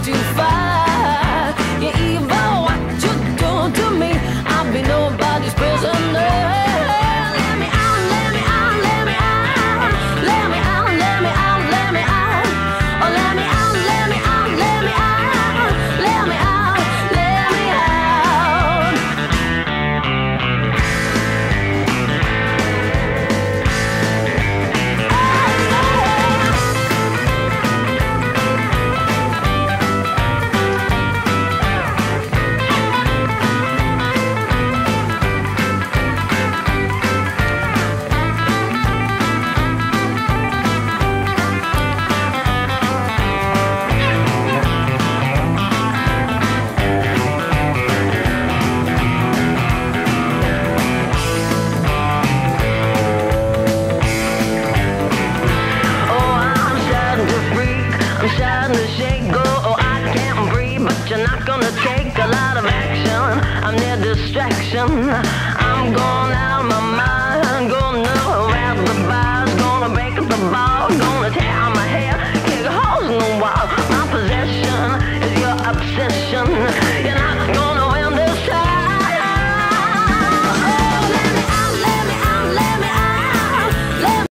too far. You're evil, what you do to me. I'll be nobody's prisoner. Let me out, let me out, let me out. Let me out, let me out, let me out. Oh, let me out, let me out, let me out. Let me out, let me out. I'm starting to shake, oh, I can't breathe, but you're not gonna take a lot of action. I'm near distraction. I'm going out of my mind, gonna wrap the bars, gonna break up the ball, gonna tear out my hair, kick holes in the wall. My possession is your obsession. You know